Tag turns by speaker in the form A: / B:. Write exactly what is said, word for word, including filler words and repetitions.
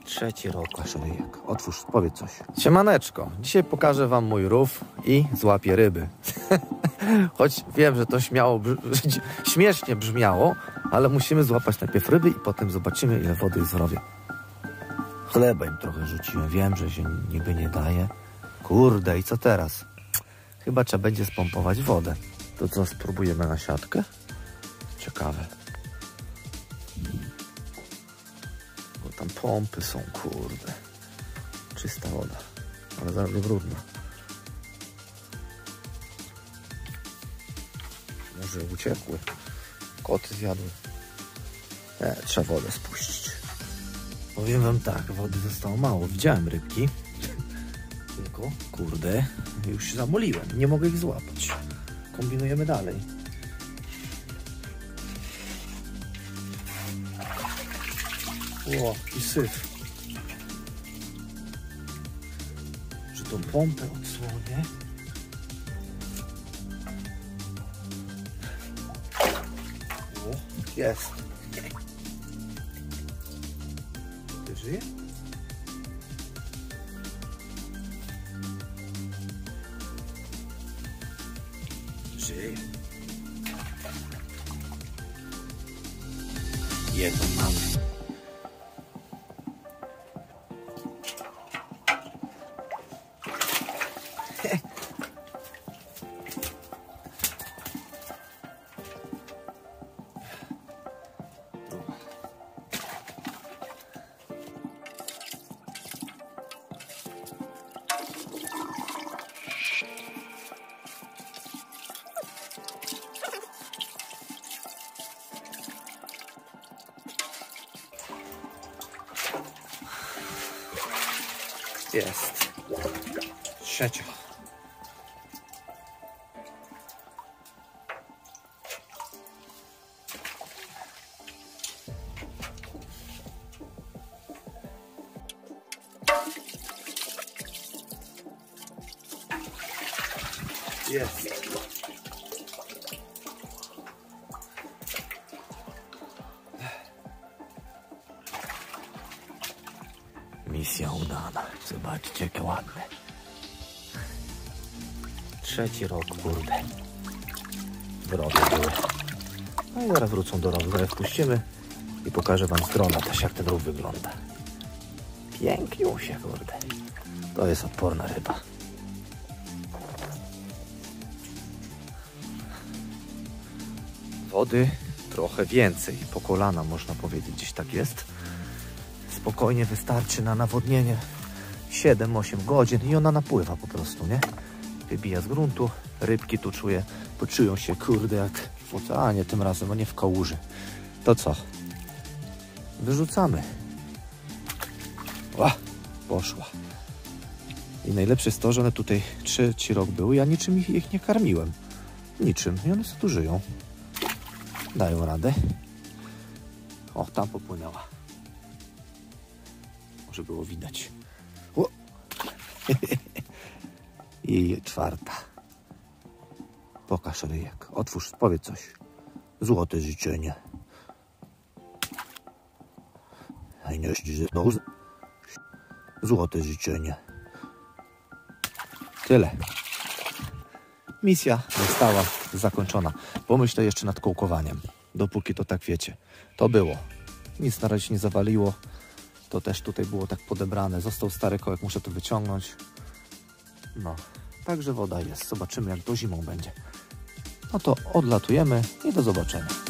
A: Trzeci rok kaszryjek. Otwórz, powiedz coś.
B: Siemaneczko, dzisiaj pokażę wam mój rów i złapię ryby. Choć wiem, że to śmiało, śmiesznie brzmiało, ale musimy złapać najpierw ryby i potem zobaczymy, ile wody jest w rowie. Chleba im trochę rzuciłem, wiem, że się niby nie daje. Kurde, i co teraz? Chyba trzeba będzie spompować wodę. To co, spróbujemy na siatkę? Ciekawe. Bo tam pompy są, kurde. Czysta woda, ale zaraz brudna. Może uciekły. Koty zjadły. E, trzeba wodę spuścić. Powiem wam tak, wody zostało mało. Widziałem rybki. Tylko, kurde, już się zamoliłem. Nie mogę ich złapać. Kombinujemy dalej. O, i syf. Że tą pompę odsłonię. O, jest. Ty żyje? Żyje. Jedną mamy. Jest. Trzecia. Jest. Misja udana. Zobaczcie, jakie ładne. Trzeci rok, kurde. W rowie były. No i zaraz wrócą do rowu. Zaraz wpuścimy i pokażę wam z drona też, jak ten rów wygląda. Piękniusie, kurde. To jest odporna ryba. Wody trochę więcej. Po kolana, można powiedzieć, gdzieś tak jest. Spokojnie wystarczy na nawodnienie siedem osiem godzin i ona napływa po prostu, nie? Wybija z gruntu, rybki tu czuję, poczują się, kurde, jak w oceanie tym razem, a nie w kałuży. To co? Wyrzucamy. Ła, poszła. I najlepsze jest to, że one tutaj trzeci rok były, ja niczym ich, ich nie karmiłem. Niczym. I one sobie tu żyją. Dają radę. O, tam popłynęła. Może było widać. O. I czwarta. Pokaż ryjek. Otwórz, powiedz coś. Złote życzenie. Złote życzenie. Tyle. Misja została zakończona. Pomyślę jeszcze nad kołkowaniem. Dopóki to tak wiecie. To było. Nic na razie nie zawaliło. To też tutaj było tak podebrane. Został stary kołek, muszę to wyciągnąć. No, także woda jest. Zobaczymy, jak to zimą będzie. No to odlatujemy i do zobaczenia.